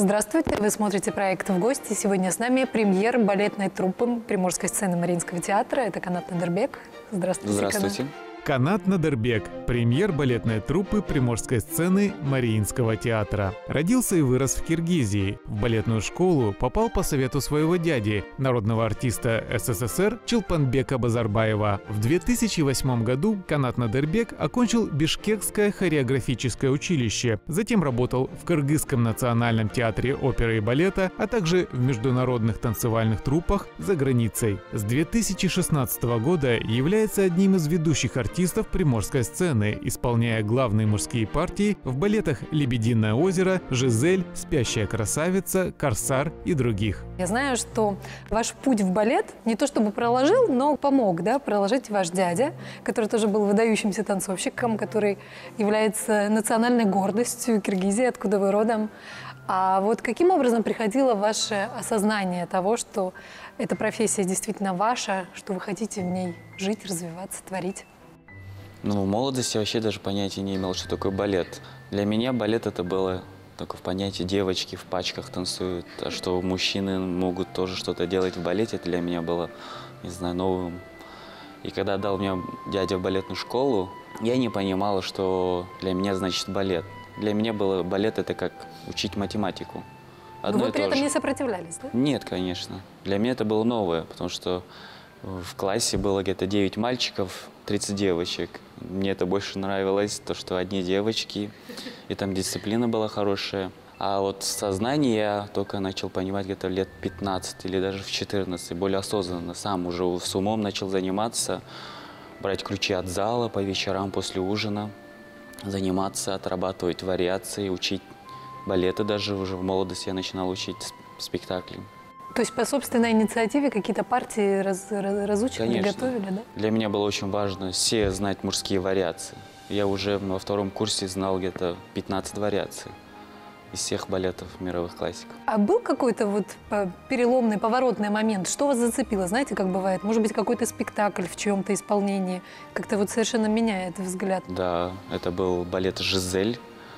Здравствуйте, вы смотрите проект «В гости». Сегодня с нами премьер балетной труппы Приморской сцены Мариинского театра. Это Канат Надырбек. Здравствуйте, Здравствуйте. Канат. Канат Надырбек, премьер балетной труппы Приморской сцены Мариинского театра. Родился и вырос в Киргизии. В балетную школу попал по совету своего дяди, народного артиста СССР Чулпанбека Базарбаева. В 2008 году Канат Надырбек окончил Бишкекское хореографическое училище, затем работал в Кыргызском национальном театре оперы и балета, а также в международных танцевальных труппах за границей. С 2016 года является одним из ведущих артистов приморской сцены, исполняя главные мужские партии в балетах «Лебединое озеро», «Жизель», «Спящая красавица», «Корсар» и других. Я знаю, что ваш путь в балет не то чтобы проложил, но помог, проложить ваш дядя, который тоже был выдающимся танцовщиком, который является национальной гордостью Киргизии, откуда вы родом. А вот каким образом приходило ваше осознание того, что эта профессия действительно ваша, что вы хотите в ней жить, развиваться, творить? В молодости вообще даже понятия не имел, что такое балет. Для меня балет это было только в понятии девочки в пачках танцуют, а что мужчины могут тоже что-то делать в балете, это для меня было, не знаю, новым. И когда дал меня дядя в балетную школу, я не понимала, что для меня значит балет. Для меня было балет это как учить математику. Но вы при этом не сопротивлялись, да? Нет, конечно. Для меня это было новое, потому что в классе было где-то 9 мальчиков, 30 девочек. Мне это больше нравилось, то, что одни девочки, и там дисциплина была хорошая. А вот сознание я только начал понимать где-то лет 15 или даже в 14, более осознанно. Сам уже с умом начал заниматься, брать ключи от зала по вечерам после ужина, заниматься, отрабатывать вариации, учить балеты. Даже уже в молодости я начинал учить спектакли. То есть по собственной инициативе какие-то партии разучивали, готовили, да? Для меня было очень важно все знать мужские вариации. Я уже во втором курсе знал где-то 15 вариаций из всех балетов мировых классиков. А был какой-то вот переломный, поворотный момент? Что вас зацепило? Знаете, как бывает? Может быть, какой-то спектакль в чьем-то исполнении как-то вот совершенно меняет взгляд? Да, это был балет «Жизель».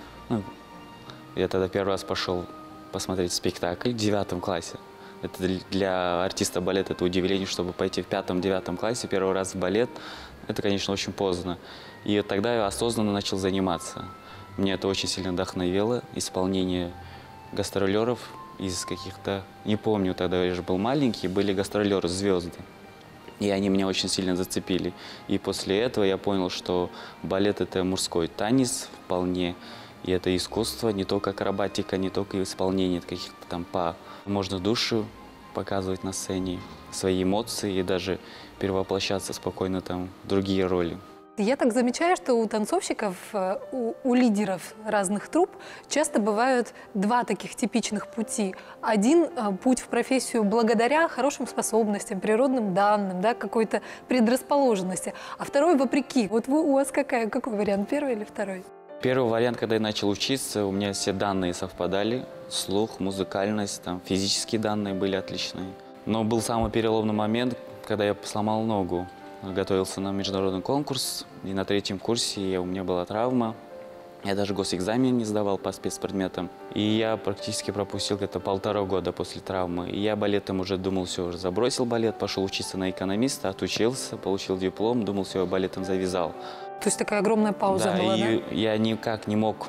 Я тогда первый раз пошел посмотреть спектакль в 9 классе. Это для артиста балета это удивление, чтобы пойти в 5-9 классе первый раз в балет. Это, конечно, очень поздно. И тогда я осознанно начал заниматься. Мне это очень сильно вдохновило. Исполнение гастролеров из каких-то... Не помню, тогда я же был маленький, были гастролеры, звезды. И они меня очень сильно зацепили. И после этого я понял, что балет – это мужской танец вполне. И это искусство, не только акробатика, не только исполнение каких-то там па. Можно душу показывать на сцене, свои эмоции и даже перевоплощаться спокойно там в другие роли. Я так замечаю, что у танцовщиков, у лидеров разных труп часто бывают два таких типичных пути. Один путь в профессию благодаря хорошим способностям, природным данным, какой-то предрасположенности, а второй вопреки. Вот у вас какой вариант, первый или второй? Первый вариант, когда я начал учиться, у меня все данные совпадали. Слух, музыкальность, там, физические данные были отличные. Но был самый переломный момент, когда я сломал ногу. Готовился на международный конкурс, и на 3-м курсе у меня была травма. Я даже госэкзамен не сдавал по спецпредметам. И я практически пропустил где-то 1,5 года после травмы. И я балетом уже думал, все, уже забросил балет, пошел учиться на экономиста, отучился, получил диплом, думал, все, балетом завязал. То есть такая огромная пауза была, и я никак не мог,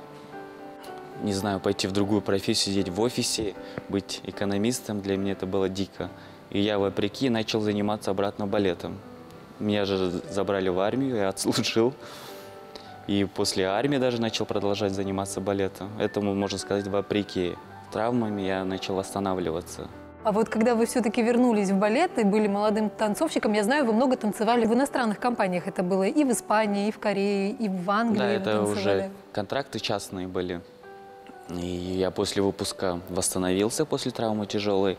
не знаю, пойти в другую профессию, сидеть в офисе, быть экономистом. Для меня это было дико. И я, вопреки, начал заниматься обратно балетом. Меня же забрали в армию, я отслужил. И после армии даже начал продолжать заниматься балетом. Этому, можно сказать, вопреки травмам я начал восстанавливаться. А вот когда вы все-таки вернулись в балет и были молодым танцовщиком, я знаю, вы много танцевали в иностранных компаниях. Это было и в Испании, и в Корее, и в Англии. Да, это уже контракты частные были. И я после выпуска восстановился после травмы тяжелой.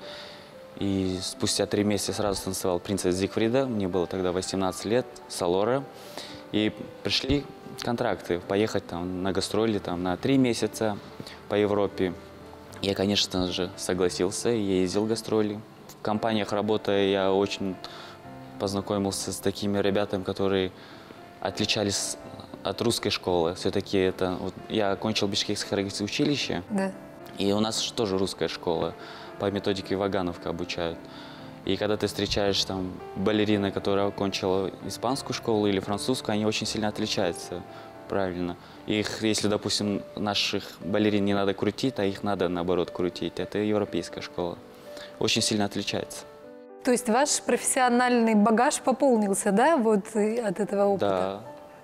И спустя 3 месяца сразу танцевал «Принцесса Зигфрида». Мне было тогда 18 лет, «Салора». И пришли контракты, поехать там на гастроли на 3 месяца по Европе. Я, конечно же, согласился, ездил в гастроли. В компаниях работая, я очень познакомился с такими ребятами, которые отличались от русской школы. Все-таки это... Вот, я окончил Бишкекское хореографическое училище. Да. И у нас тоже русская школа, по методике Вагановка обучают. И когда ты встречаешь там балерина, которая окончила испанскую школу или французскую, они очень сильно отличаются, правильно. Их, если, допустим, наших балерин не надо крутить, а их надо, наоборот, крутить, это европейская школа. Очень сильно отличается. То есть ваш профессиональный багаж пополнился, да, вот от этого опыта? Да.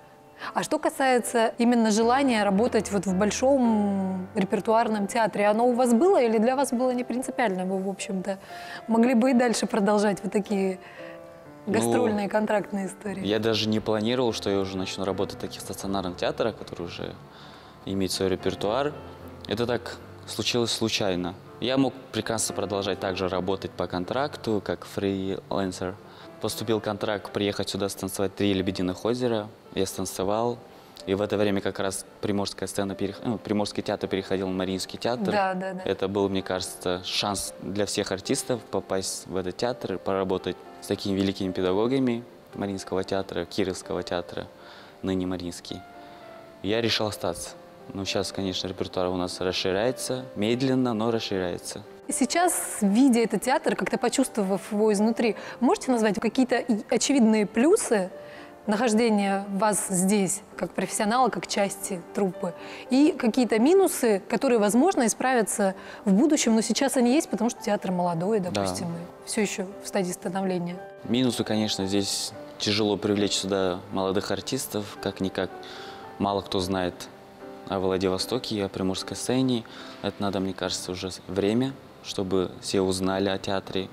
А что касается именно желания работать вот в большом репертуарном театре, оно у вас было или для вас было не принципиально? Вы, в общем-то, могли бы и дальше продолжать вот такие гастрольные, контрактные истории? Я даже не планировал, что я уже начну работать в таких стационарных театрах, которые уже имеют свой репертуар. Это так случилось случайно. Я мог прекрасно продолжать также работать по контракту, как фрилансер. Поступил контракт приехать сюда станцевать «Три лебединых озера». Я станцевал. И в это время как раз Приморский театр переходил в Мариинский театр. Да, да, да. Это был, мне кажется, шанс для всех артистов попасть в этот театр, поработать с такими великими педагогами Мариинского театра, Кировского театра, ныне Мариинский. Я решил остаться. Но сейчас, конечно, репертуар у нас расширяется, медленно, но расширяется. Сейчас, видя этот театр, как-то почувствовав его изнутри, можете назвать какие-то очевидные плюсы нахождения вас здесь, как профессионала, как части труппы, и какие-то минусы, которые, возможно, исправятся в будущем, но сейчас они есть, потому что театр молодой, допустим, и все еще в стадии становления. Минусы, конечно, здесь тяжело привлечь сюда молодых артистов, как-никак мало кто знает о Владивостоке и о приморской сцене. Это надо, мне кажется, уже время, чтобы все узнали о театре.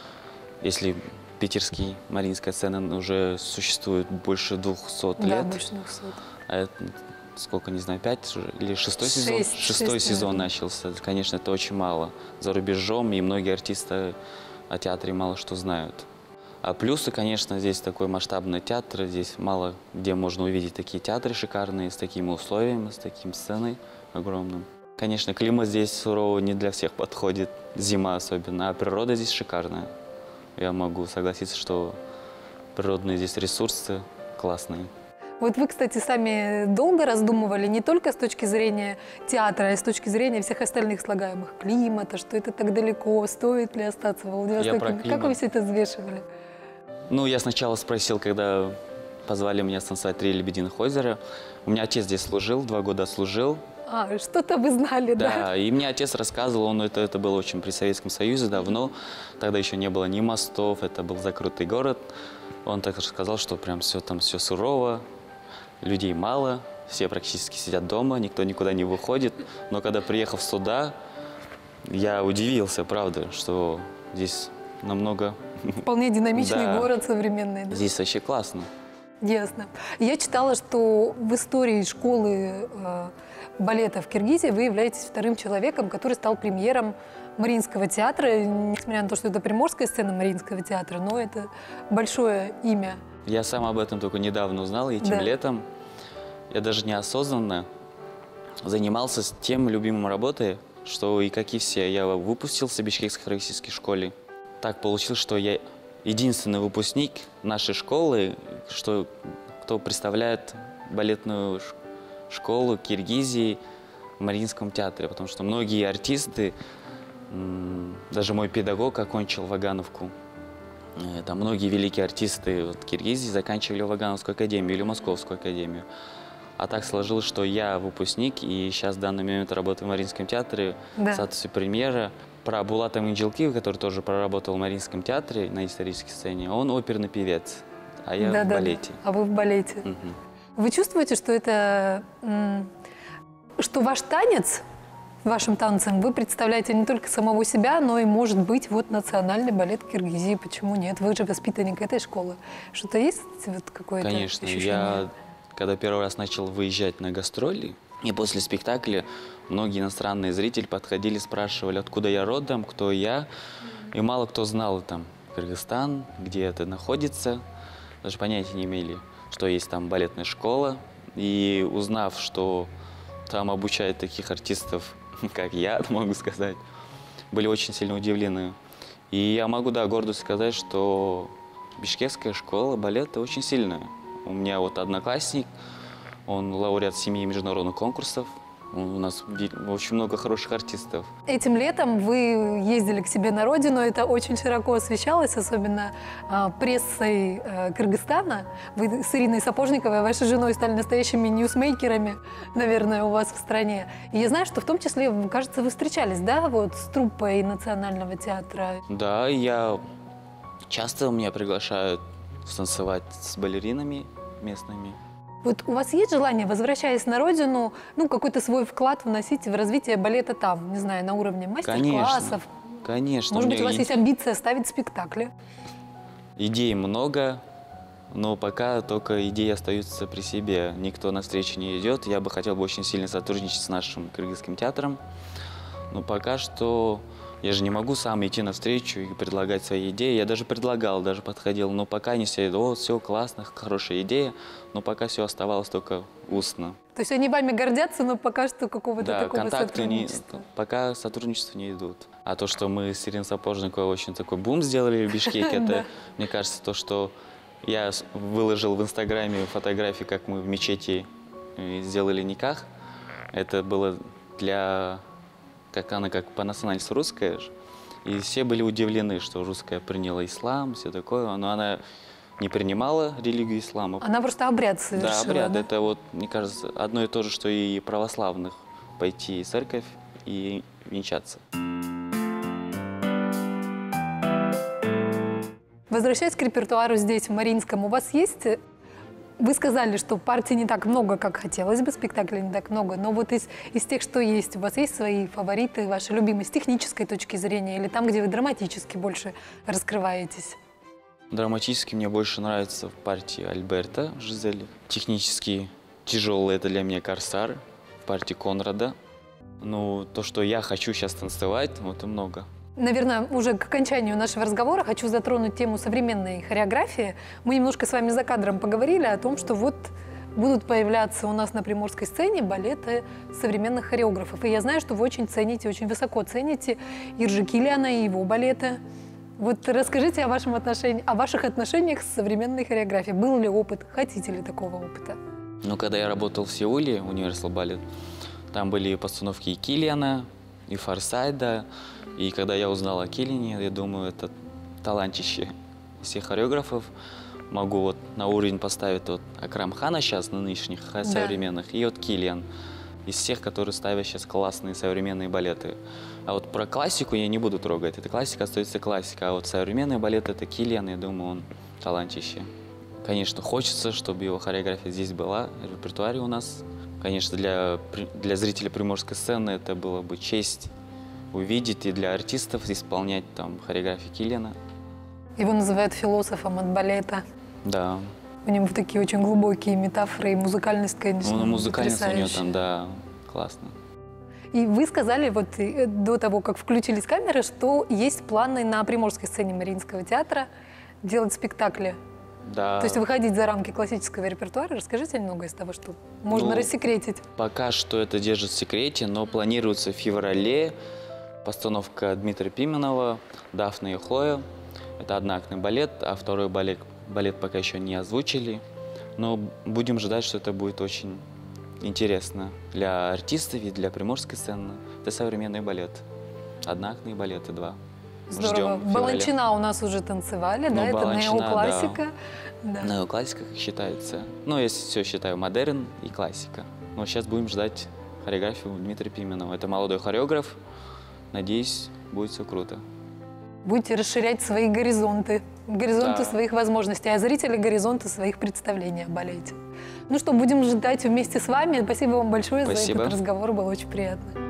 Если питерский Мариинская сцена уже существует больше 200 лет. Да, больше 200. А это, сколько, не знаю, 5 или 6 сезон? Шестой сезон начался. Конечно, это очень мало. За рубежом, и многие артисты о театре мало что знают. А плюсы, конечно, здесь такой масштабный театр, здесь мало где можно увидеть такие театры шикарные, с такими условиями, с таким сценой огромным. Конечно, климат здесь суровый, не для всех подходит, зима особенно, а природа здесь шикарная. Я могу согласиться, что природные здесь ресурсы классные. Вот вы, кстати, сами долго раздумывали не только с точки зрения театра, а и с точки зрения всех остальных слагаемых климата, что это так далеко, стоит ли остаться в Владивостоке? Как вы все это взвешивали? Ну, я сначала спросил, когда позвали меня станцевать «Три лебединых озера». У меня отец здесь служил, 2 года служил. А, что-то вы знали, да? Да, и мне отец рассказывал, это было очень при Советском Союзе давно, тогда еще не было ни мостов, это был закрытый город. Он так рассказал, что прям там все сурово, людей мало, все практически сидят дома, никто никуда не выходит. Но когда приехав сюда, я удивился, правда, что здесь намного... Вполне динамичный Да. город современный. Да? Здесь вообще классно. Ясно. Я читала, что в истории школы балета в Киргизии вы являетесь вторым человеком, который стал премьером Мариинского театра. Несмотря на то, что это приморская сцена Мариинского театра, но это большое имя. Я сам об этом только недавно узнал, этим летом. Я даже неосознанно занимался тем любимым работой, что и как и все, я выпустился в Бишкекской хореографической школе. Так получилось, что я единственный выпускник нашей школы, кто представляет балетную школу Киргизии в Мариинском театре, потому что многие артисты, даже мой педагог окончил Вагановку, там многие великие артисты Киргизии заканчивали Вагановскую академию или Московскую академию. А так сложилось, что я выпускник, и сейчас в данный момент работаю в Мариинском театре в статусе премьера. Про Булата Минджелкиева, который тоже проработал в Мариинском театре на исторической сцене, он оперный певец, а я в балете. А вы в балете. Угу. Вы чувствуете, что это, что ваш танец, вашим танцем вы представляете не только самого себя, но и, может быть, вот национальный балет Киргизии. Почему нет? Вы же воспитанник этой школы. Что-то есть вот какое-то Конечно, ощущение? я когда первый раз начал выезжать на гастроли, и после спектакля многие иностранные зрители подходили, спрашивали, откуда я родом, кто я. И мало кто знал там Кыргызстан, где это находится. Даже понятия не имели, что есть там балетная школа. И узнав, что там обучают таких артистов, как я, могу сказать, были очень сильно удивлены. И я могу, гордо сказать, что бишкекская школа балета очень сильная. У меня вот одноклассник, он лауреат 7 международных конкурсов У нас очень много хороших артистов. Этим летом вы ездили к себе на родину, это очень широко освещалось, особенно прессой Кыргызстана. Вы с Ириной Сапожниковой, вашей женой, стали настоящими ньюсмейкерами, наверное, у вас в стране. И я знаю, что в том числе, кажется, вы встречались, да, вот с труппой Национального театра? Да, часто меня приглашают станцевать с балеринами местными. Вот у вас есть желание, возвращаясь на родину, какой-то свой вклад вносить в развитие балета там, не знаю, на уровне мастер-классов? Конечно. Может быть, у вас есть амбиция ставить спектакли? Идей много, но пока только идеи остаются при себе. Никто навстречу не идет. Я бы хотел очень сильно сотрудничать с нашим кыргызским театром, но пока что я же не могу сам идти навстречу и предлагать свои идеи. Я даже предлагал, даже подходил, но пока они все, все классно, хорошая идея, но пока все оставалось только устно. То есть они вами гордятся, но пока что какого-то такого контакты сотрудничества? Пока сотрудничества не идут. А то, что мы с Ириной Сапожниковой очень такой бум сделали в Бишкеке, это, мне кажется, то, что я выложил в Инстаграме фотографии, как мы в мечети сделали никах, это было она как по национальности русская, и все были удивлены, что русская приняла ислам, все такое, но она не принимала религию ислама. Она просто обряд совершила. Да, обряд. Это вот, мне кажется, одно и то же, что и православных пойти в церковь и венчаться. Возвращаясь к репертуару здесь, в Мариинском, у вас есть... Вы сказали, что партий не так много, как хотелось бы, спектаклей не так много, но вот из тех, что есть, у вас есть свои фавориты, ваши любимые с технической точки зрения или там, где вы драматически больше раскрываетесь? Драматически мне больше нравится в партии Альберта Жизели. Технически тяжелый — это для меня «Корсар», в партии Конрада. Ну, то, что я хочу сейчас танцевать, вот и много. Наверное, уже к окончанию нашего разговора хочу затронуть тему современной хореографии. Мы немножко с вами за кадром поговорили о том, что вот будут появляться у нас на приморской сцене балеты современных хореографов. И я знаю, что вы очень цените, очень высоко цените Иржи Килиана и его балеты. Вот расскажите о ваших отношениях с современной хореографией. Был ли опыт? Хотите ли такого опыта? Ну, когда я работал в Сеуле, Universal Ballet, там были постановки и Килиана, и Форсайда. И когда я узнал о Килиане, я думаю, это талантище всех хореографов. Могу вот на уровень поставить вот Акрам Хана сейчас, нынешних, современных, и вот Килиан. Из всех, которые ставят сейчас классные современные балеты. А вот про классику я не буду трогать. Это классика остается классика. А вот современный балет — это Килиан, я думаю, он талантище. Конечно, хочется, чтобы его хореография здесь была, в репертуаре у нас. Конечно, для зрителя приморской сцены это было бы честь увидеть и для артистов исполнять там хореографии Килиана. Его называют философом от балета. Да. У него такие очень глубокие метафоры и музыкальность, конечно, Ну, музыкальность у него потрясающая. там, да, классно. И вы сказали вот до того, как включились камеры, что есть планы на приморской сцене Мариинского театра делать спектакли. Да. То есть выходить за рамки классического репертуара. Расскажите немного из того, что можно рассекретить. Пока что это держит в секрете, но планируется в феврале постановка Дмитрия Пименова «Дафна и Хлоя». Это одноактный балет, а второй балет пока еще не озвучили. Но будем ждать, что это будет очень интересно для артистов и для приморской сцены. Это современный балет. Одноактные балеты, два. Здорово. Баланчина у нас уже танцевали, да? Это неоклассика. Да. Неоклассика, как считается. Ну, я все считаю модерн и классика. Но сейчас будем ждать хореографию Дмитрия Пименова. Это молодой хореограф. Надеюсь, будет все круто. Будете расширять свои горизонты Да. своих возможностей, а зрители — горизонты своих представлений о балете. Ну что, будем ждать вместе с вами. Спасибо вам большое за этот разговор, было очень приятно.